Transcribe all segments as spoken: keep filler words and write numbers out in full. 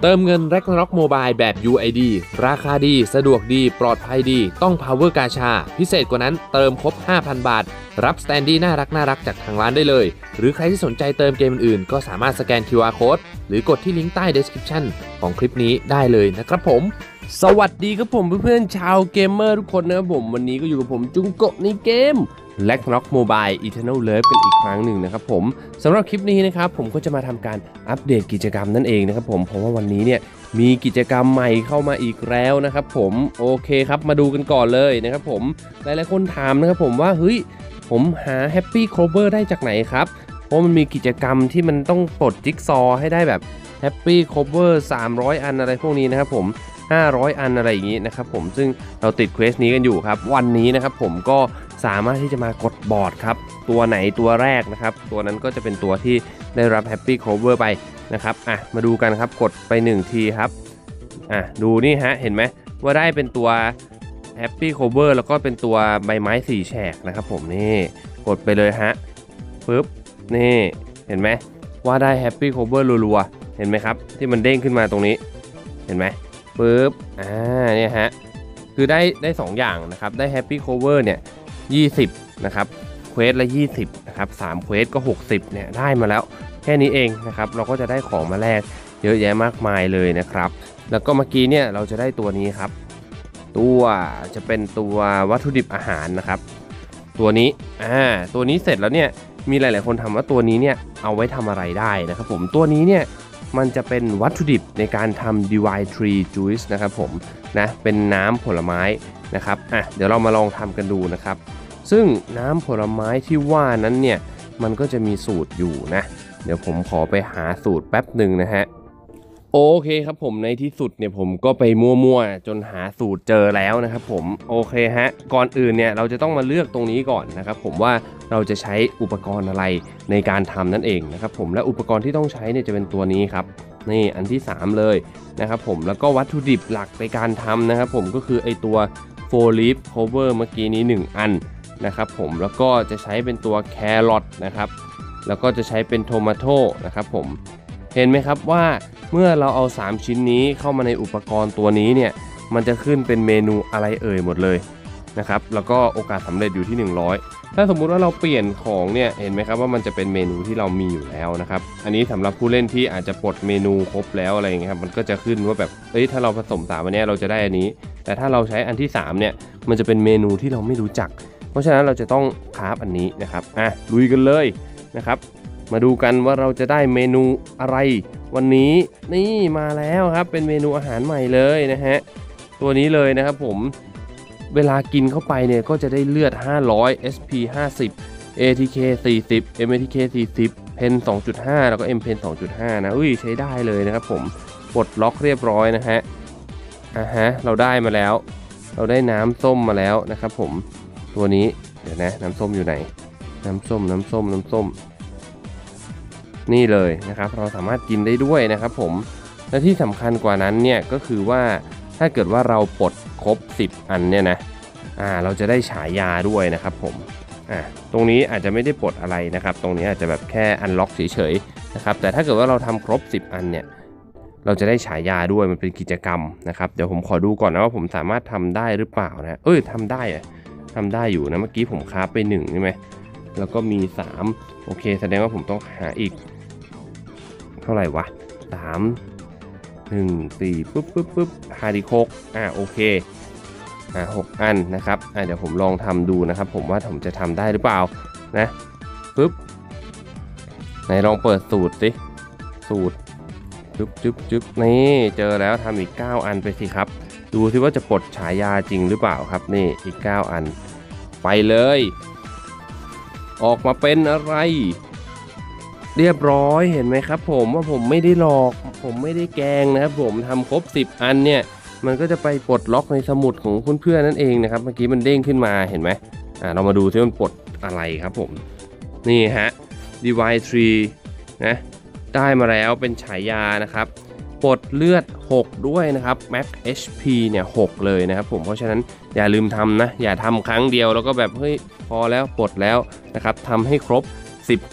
เติมเงิน Ragnarok Mobile แบบ ยู ไอ ดี ราคาดีสะดวกดีปลอดภัยดีต้อง Power Gacha พิเศษกว่านั้นเติมครบ ห้าพัน บาทรับสแตนดี้น่ารักน่ารักจากทางร้านได้เลยหรือใครที่สนใจเติมเกมอื่นๆก็สามารถสแกน คิว อาร์ Code หรือกดที่ลิงก์ใต้ Description ของคลิปนี้ได้เลยนะครับผมสวัสดีครับผมเพื่อนๆชาวเกมเมอร์ทุกคนนะครับผมวันนี้ก็อยู่กับผมจุงโกะในเกม Ragnarok Mobile Eternal Love กันอีกครั้งหนึ่งนะครับผมสำหรับคลิปนี้นะครับผมก็จะมาทำการอัปเดตกิจกรรมนั่นเองนะครับผมเพราะว่าวันนี้เนี่ยมีกิจกรรมใหม่เข้ามาอีกแล้วนะครับผมโอเคครับมาดูกันก่อนเลยนะครับผมหลายๆคนถามนะครับผมว่าเฮ้ยผมหา Happy Clover ได้จากไหนครับเพราะมันมีกิจกรรมที่มันต้องปลดจิ๊กซอว์ให้ได้แบบ Happy Clover สามร้อยอันอะไรพวกนี้นะครับผมห้าร้อยอันอะไรอย่างนี้นะครับผมซึ่งเราติดเควสนี้กันอยู่ครับวันนี้นะครับผมก็สามารถที่จะมากดบอร์ดครับตัวไหนตัวแรกนะครับตัวนั้นก็จะเป็นตัวที่ได้รับ Happy Clover ไปนะครับอ่ะมาดูกันครับกดไปหนึ่งทีครับอ่ะดูนี่ฮะเห็นไหมว่าได้เป็นตัว Happy Clover แล้วก็เป็นตัวใบไม้สี่แฉกนะครับผมนี่กดไปเลยฮะปึ๊บนี่เห็นไหมว่าได้ Happy Clover รัวๆเห็นไหมครับที่มันเด้งขึ้นมาตรงนี้เห็นไหมปึ๊บอ่าเนี่ยฮะคือได้ได้สองอย่างนะครับได้ Happy Clover เนี่ยยี่สิบนะครับเควสละยี่สิบนะครับสามเควสก็หกสิบเนี่ยได้มาแล้วแค่นี้เองนะครับเราก็จะได้ของมาแลกเยอะแยะมากมายเลยนะครับแล้วก็เมื่อกี้เนี่ยเราจะได้ตัวนี้ครับตัวจะเป็นตัววัตถุดิบอาหารนะครับตัวนี้อ่าตัวนี้เสร็จแล้วเนี่ยมีหลายๆคนถามว่าตัวนี้เนี่ยเอาไว้ทำอะไรได้นะครับผมตัวนี้เนี่ยมันจะเป็นวัตถุดิบในการทำ Divine Tree Juice นะครับผมนะเป็นน้ำผลไม้นะครับอ่ะเดี๋ยวเรามาลองทำกันดูนะครับซึ่งน้ำผลไม้ที่ว่านั้นเนี่ยมันก็จะมีสูตรอยู่นะเดี๋ยวผมขอไปหาสูตรแป๊บหนึ่งนะฮะโอเคครับผมในที่สุดเนี่ยผมก็ไปมั่วๆจนหาสูตรเจอแล้วนะครับผมโอเคฮะก่อนอื่นเนี่ยเราจะต้องมาเลือกตรงนี้ก่อนนะครับผมว่าเราจะใช้อุปกรณ์อะไรในการทำนั่นเองนะครับผมและอุปกรณ์ที่ต้องใช้เนี่ยจะเป็นตัวนี้ครับนี่อันที่สามเลยนะครับผมแล้วก็วัตถุดิบหลักในการทำนะครับผมก็คือไอตัว four leaf clover เมื่อกี้นี้หนึ่งอันนะครับผมแล้วก็จะใช้เป็นตัวแครอทนะครับแล้วก็จะใช้เป็นโทมาโต้นะครับผมเห็นไหมครับว่าเมื่อเราเอาสามชิ้นนี้เข้ามาในอุปกรณ์ตัวนี้เนี่ยมันจะขึ้นเป็นเมนูอะไรเอ่ยหมดเลยนะครับแล้วก็โอกาสสำเร็จอยู่ที่หนึ่งร้อยถ้าสมมุติว่าเราเปลี่ยนของเนี่ยเห็นไหมครับว่ามันจะเป็นเมนูที่เรามีอยู่แล้วนะครับอันนี้สำหรับผู้เล่นที่อาจจะปลดเมนูครบแล้วอะไรอย่างเงี้ยครับมันก็จะขึ้นว่าแบบเอ้ยถ้าเราผสมสามอันนี้เราจะได้อันนี้แต่ถ้าเราใช้อันที่สามเนี่ยมันจะเป็นเมนูที่เราไม่รู้จักเพราะฉะนั้นเราจะต้องคราฟอันนี้นะครับอ่ะลุยกันเลยนะครับมาดูกันว่าเราจะได้เมนูอะไรวันนี้นี่มาแล้วครับเป็นเมนูอาหารใหม่เลยนะฮะตัวนี้เลยนะครับผมเวลากินเข้าไปเนี่ยก็จะได้เลือดห้าร้อย เอส พี ห้าสิบ เอ ที เค สี่สิบ เอ็ม เอ ที เค สี่สิบ เพน สองจุดห้า แล้วก็ M Pen สองจุดห้า นะอุ้ยใช้ได้เลยนะครับผมปลดล็อกเรียบร้อยนะฮะอ่ะฮะเราได้มาแล้วเราได้น้ำส้มมาแล้วนะครับผมตัวนี้เดี๋ยวนะน้ำส้มอยู่ไหนน้ำส้มน้ำส้มน้ำส้มนี่เลยนะครับเราสามารถกินได้ด้วยนะครับผมและที่สำคัญกว่านั้นเนี่ยก็คือว่าถ้าเกิดว่าเราปลดครบสิบอันเนี่ยนะอ่าเราจะได้ฉายาด้วยนะครับผมอ่าตรงนี้อาจจะไม่ได้ปลดอะไรนะครับตรงนี้อาจจะแบบแค่อันล็อกเฉยๆนะครับแต่ถ้าเกิดว่าเราทำครบสิบอันเนี่ยเราจะได้ฉายาด้วยมันเป็นกิจกรรมนะครับเดี๋ยวผมขอดูก่อนนะว่าผมสามารถทำได้หรือเปล่านะเอ้ยทำได้อะทำได้อยู่นะเมื่อกี้ผมคราฟไปหนึ่งใช่ไหมแล้วก็มีสามโอเคแสดงว่าผมต้องหาอีกเท่าไหร่วะสาม หนึ่ง สี่ปึ๊บปึ๊บปึ๊บหาดีหกอ่าโอเคอ่าหกอันนะครับอ่าเดี๋ยวผมลองทำดูนะครับผมว่าผมจะทำได้หรือเปล่านะปึ๊บไหนลองเปิดสูตรสิสูตรจึ๊บจึ๊บจึ๊บนี่เจอแล้วทำอีกเก้าอันไปสิครับดูสิว่าจะปลดฉายาจริงหรือเปล่าครับนี่อีกเก้าอันไปเลยออกมาเป็นอะไรเรียบร้อยเห็นไหมครับผมว่าผมไม่ได้หลอกผมไม่ได้แกงนะครับผมทำครบสิบอันเนี่ยมันก็จะไปปลดล็อกในสมุดของเพื่อนๆนั่นเองนะครับเมื่อกี้มันเด้งขึ้นมาเห็นไหมอ่าเรามาดูที่มันปลดอะไรครับผมนี่ฮะ Divine Tree นะได้มาแล้วเป็นฉายานะครับปลดเลือดหกด้วยนะครับ Max เอช พี เนี่ยหกเลยนะครับผมเพราะฉะนั้นอย่าลืมทำนะอย่าทำครั้งเดียวแล้วก็แบบเฮ้ยพอแล้วปลดแล้วนะครับทำให้ครบสิบอัน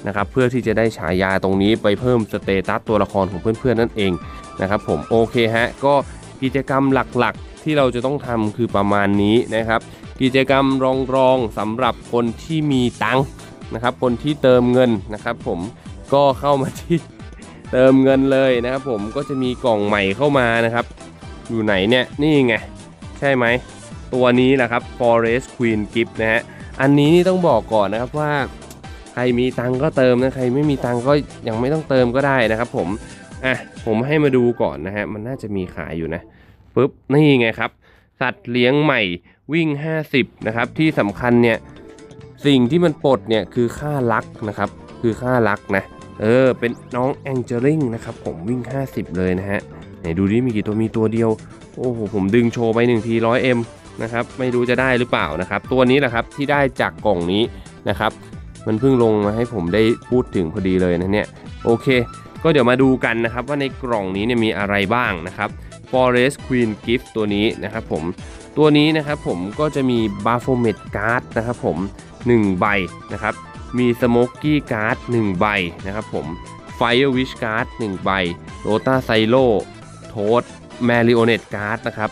นะครับเพื่อที่จะได้ฉายาตรงนี้ไปเพิ่มสเตตัสตัวละครของเพื่อนๆนั่นเองนะครับผมโอเคฮะก็กิจกรรมหลักๆที่เราจะต้องทำคือประมาณนี้นะครับกิจกรรมรองๆสำหรับคนที่มีตังค์นะครับคนที่เติมเงินนะครับผมก็เข้ามาที่เติมเงินเลยนะครับผมก็จะมีกล่องใหม่เข้ามานะครับอยู่ไหนเนี่ยนี่ไงใช่ไหมตัวนี้แหละครับ Forest Queen Gift นะฮะอันนี้นี่ต้องบอกก่อนนะครับว่าใครมีตังก็เติมนะใครไม่มีตังก็ยังไม่ต้องเติมก็ได้นะครับผมอ่ะผมให้มาดูก่อนนะฮะมันน่าจะมีขายอยู่นะปึ๊บนี่ไงครับสัตว์เลี้ยงใหม่วิ่งห้าสิบนะครับที่สำคัญเนี่ยสิ่งที่มันปลดเนี่ยคือค่ารักนะครับคือค่ารักนะเออเป็นน้องแองเจลิงนะครับผมวิ่งห้าสิบเลยนะฮะไหนดูดิมีกี่ตัวมีตัวเดียวโอ้โหผมดึงโชว์ไปหนึ่งที หนึ่งร้อยเอ็ม นะครับไม่รู้จะได้หรือเปล่านะครับตัวนี้แหละครับที่ได้จากกล่องนี้นะครับมันเพิ่งลงมาให้ผมได้พูดถึงพอดีเลยนะเนี่ยโอเคก็เดี๋ยวมาดูกันนะครับว่าในกล่องนี้เนี่ยมีอะไรบ้างนะครับ Forest Queen Gift ตัวนี้นะครับผมตัวนี้นะครับผมก็จะมี Baphomet Card นะครับผมหนึ่งใบนะครับมี Smoky Card หนึ่งใบนะครับผม Fire Wish Card หนึ่งใบ Rota Silo Toad Marionette Card นะครับ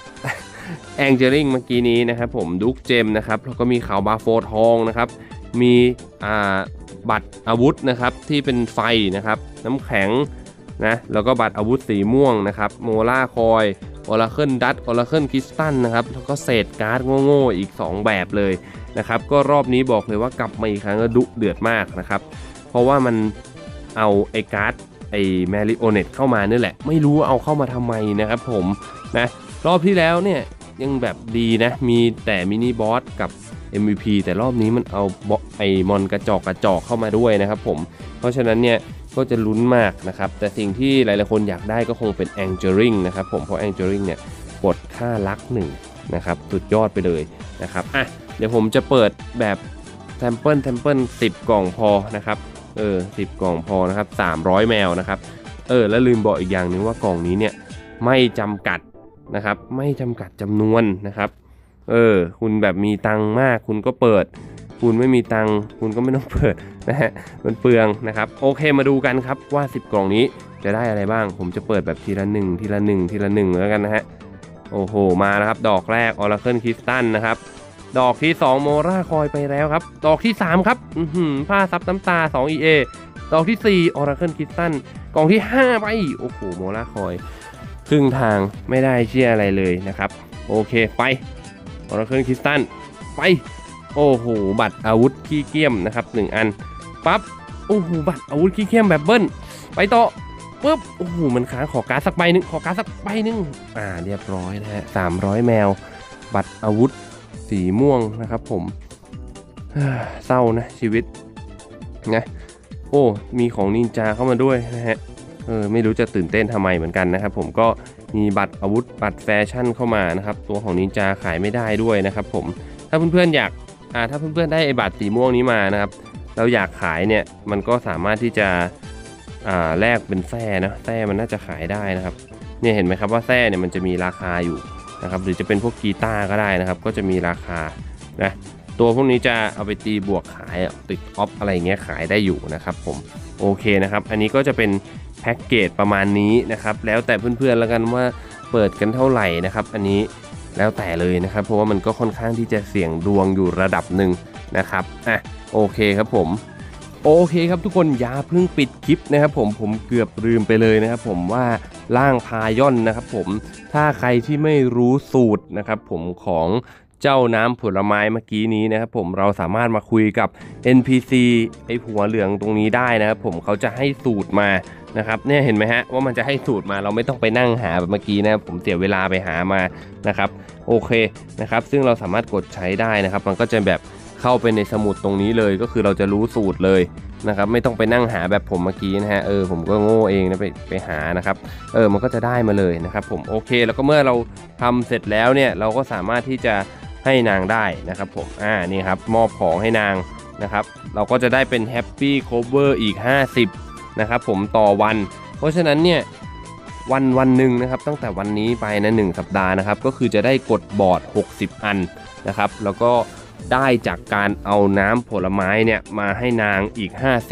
Angelic เมื่อกี้นี้นะครับผมดุ๊กเจมนะครับแล้วก็มีขาวบาโฟทองนะครับมีอ่าบัตรอาวุธนะครับที่เป็นไฟนะครับน้ำแข็งนะแล้วก็บัตรอาวุธสีม่วงนะครับโมล่าคอยออราเคิลดัตออราเคิลคริสตัลนะครับแล้วก็เศษการ์ดโง่ๆอีกสองแบบเลยนะครับก็รอบนี้บอกเลยว่ากลับมาอีกครั้งก็ดุเดือดมากนะครับเพราะว่ามันเอาไอ้การ์ดไอ้แมริโอเน็ตเข้ามานี่แหละไม่รู้เอาเข้ามาทำไมนะครับผมนะรอบที่แล้วเนี่ยยังแบบดีนะมีแต่มินิบอสกับ เอ็ม วี พี แต่รอบนี้มันเอาไอมอนกระจอกกระจอกเข้ามาด้วยนะครับผมเพราะฉะนั้นเนี่ยก็จะลุ้นมากนะครับแต่สิ่งที่หลายๆคนอยากได้ก็คงเป็น Angelic นะครับผมเพราะ Angelic เนี่ยกดค่ารักหนึ่งนะครับสุดยอดไปเลยนะครับอ่ะเดี๋ยวผมจะเปิดแบบแซมเปิลแซมเปิลสิบกล่องพอนะครับเออสิบกล่องพอนะครับสามร้อยแมวนะครับเออแล้วลืมบอกอีกอย่างนึงว่ากล่องนี้เนี่ยไม่จำกัดนะครับไม่จำกัดจำนวนนะครับเออคุณแบบมีตังมากคุณก็เปิดคุณไม่มีตังคุณก็ไม่ต้องเปิดนะฮะมันเปลืองนะครับโอเคมาดูกันครับว่าสิบกล่องนี้จะได้อะไรบ้างผมจะเปิดแบบทีละหนึ่งทีละหนึ่งทีละหนึ่งแล้วกันนะฮะโอ้โหมาแล้วครับดอกแรก Oracle Crystal นะครับดอกที่สองโมราคอยไปแล้วครับดอกที่สามครับอื้อหือผ้าซับน้ำตา สอง อี เอ ดอกที่สี่ Oracle Crystal กล่องที่ห้าไปโอ้โหโมราคอยครึ่งทางไม่ได้เชี่ยอะไรเลยนะครับโอเคไปOracle Crystal ไปโอ้โหบัตรอาวุธขี้เกียมนะครับหนึ่งอันปั๊บโอ้โหบัตรอาวุธขี้เกียมแบบเบิ้ลไปต่อปึ๊บโอ้โหมันค้างขอการ์ดสักใบนึงขอการ์ดสักใบนึงอ่าเรียบร้อยนะฮะสามร้อยแมวบัตรอาวุธสีม่วงนะครับผมเศร้านะชีวิตนะโอ้มีของนินจาเข้ามาด้วยนะฮะเออไม่รู้จะตื่นเต้นทำไมเหมือนกันนะครับผมก็มีบัตรอาวุธบัตรแฟชั่นเข้ามานะครับตัวของนินจาขายไม่ได้ด้วยนะครับผมถ้าเพื่อนๆอยากอ่าถ้าเพื่อนๆได้ไอ้บัตรสีม่วงนี้มานะครับเราอยากขายเนี่ยมันก็สามารถที่จะอ่าแลกเป็นแส้นะแส้มันน่าจะขายได้นะครับเนี่ยเห็นไหมครับว่าแส้เนี่ยมันจะมีราคาอยู่นะครับหรือจะเป็นพวกกีตาร์ก็ได้นะครับก็จะมีราคานะตัวพวกนี้จะเอาไปตีบวกขายติดออฟอะไรเงี้ยขายได้อยู่นะครับผมโอเคนะครับอันนี้ก็จะเป็นแพ็กเกจประมาณนี้นะครับแล้วแต่เพื่อนๆแล้วกันว่าเปิดกันเท่าไหร่นะครับอันนี้แล้วแต่เลยนะครับเพราะว่ามันก็ค่อนข้างที่จะเสี่ยงดวงอยู่ระดับหนึ่งนะครับอ่ะโอเคครับผมโอเคครับทุกคนอย่าเพิ่งปิดคลิปนะครับผมผมเกือบลืมไปเลยนะครับผมว่าร่างพายอนนะครับผมถ้าใครที่ไม่รู้สูตรนะครับผมของเจ้าน้ำผลไม้เมื่อกี้นี้นะครับผมเราสามารถมาคุยกับ เอ็น พี ซี ไอ้หัวเหลืองตรงนี้ได้นะครับผมเขาจะให้สูตรมานะครับเนี่ยเห็นไหมฮะว่ามันจะให้สูตรมาเราไม่ต้องไปนั่งหาแบบเมื่อกี้นะผมเสียเวลาไปหามานะครับโอเคนะครับซึ่งเราสามารถกดใช้ได้นะครับมันก็จะแบบเข้าไปในสมุดตรงนี้เลยก็คือเราจะรู้สูตรเลยนะครับไม่ต้องไปนั่งหาแบบผมเมื่อกี้นะฮะเออผมก็โง่เองนะไปไปหานะครับเออมันก็จะได้มาเลยนะครับผมโอเคแล้วก็เมื่อเราทำเสร็จแล้วเนี่ยเราก็สามารถที่จะให้นางได้นะครับผมอ่านี่ครับมอบของให้นางนะครับเราก็จะได้เป็นแฮปปี้โคเวอร์อีกห้าสิบนะครับผมต่อวันเพราะฉะนั้นเนี่ยวันวันหนึ่งนะครับตั้งแต่วันนี้ไปนะหนึ่งสัปดาห์นะครับก็คือจะได้กดบอร์ดหกสิบอันนะครับแล้วก็ได้จากการเอาน้ำผลไม้เนี่ยมาให้นางอีกห้าสิบ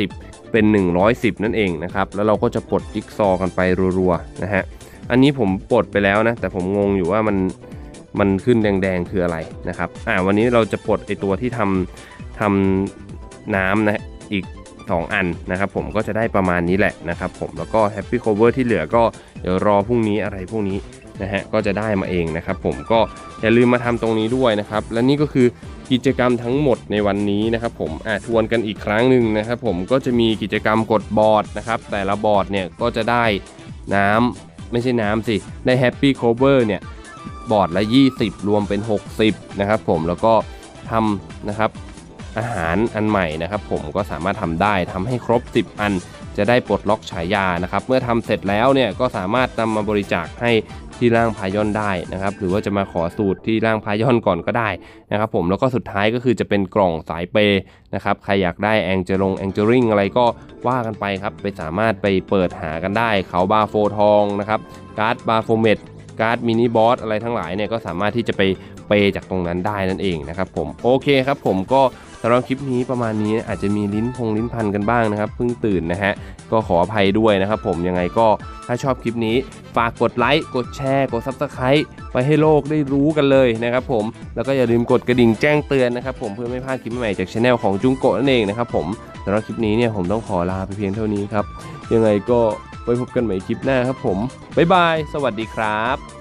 เป็นหนึ่งร้อยสิบนั่นเองนะครับแล้วเราก็จะปลดจิ๊กซอว์กันไปรัวๆนะฮะอันนี้ผมปลดไปแล้วนะแต่ผมงงอยู่ว่ามันมันขึ้นแดงๆคืออะไรนะครับอ่าวันนี้เราจะปลดไอตัวที่ทำทำน้ำนะอีกสองอันนะครับผมก็จะได้ประมาณนี้แหละนะครับผมแล้วก็ Happy Cover ที่เหลือก็เดี๋ยวรอพรุ่งนี้อะไรพวกนี้นะฮะก็จะได้มาเองนะครับผมก็อย่าลืมมาทำตรงนี้ด้วยนะครับและนี่ก็คือกิจกรรมทั้งหมดในวันนี้นะครับผมอ่ะทวนกันอีกครั้งหนึ่งนะครับผมก็จะมีกิจกรรมกดบอร์ดนะครับแต่ละบอร์ดเนี่ยก็จะได้น้ำไม่ใช่น้ำสิได้ Happy Cover เนี่ยบอร์ดละยี่สิบรวมเป็นหกสิบนะครับผมแล้วก็ทำนะครับอาหารอันใหม่นะครับผมก็สามารถทำได้ทำให้ครบสิบอันจะได้ปลดล็อกฉายานะครับเมื่อทำเสร็จแล้วเนี่ยก็สามารถนำมาบริจาคให้ที่ร่างพายอนได้นะครับหรือว่าจะมาขอสูตรที่ร่างพายอนก่อนก็ได้นะครับผมแล้วก็สุดท้ายก็คือจะเป็นกล่องสายเปย์นะครับใครอยากได้แองเจลงแองเจลิงอะไรก็ว่ากันไปครับไปสามารถไปเปิดหากันได้เขาบาโฟทองนะครับการ์ดบาโฟเมดการ์ดมินิบอสอะไรทั้งหลายเนี่ยก็สามารถที่จะไปเปย์จากตรงนั้นได้นั่นเองนะครับผมโอเคครับผมก็สำหรับคลิปนี้ประมาณนี้อาจจะมีลิ้นพงลิ้นพันกันบ้างนะครับเพิ่งตื่นนะฮะก็ขออภัยด้วยนะครับผมยังไงก็ถ้าชอบคลิปนี้ฝากกดไลค์กดแชร์กด ซับสไครบ์ ไปให้โลกได้รู้กันเลยนะครับผมแล้วก็อย่าลืมกดกระดิ่งแจ้งเตือนนะครับผมเพื่อไม่พลาดคลิปใหม่จากช anel ของจุงโกะนั่นเองนะครับผมสำหรับคลิปนี้เนี่ยผมต้องขอลาไปเพียงเท่านี้ครับยังไงก็ไว้พบกันใหม่คลิปหน้าครับผมบ๊ายบายสวัสดีครับ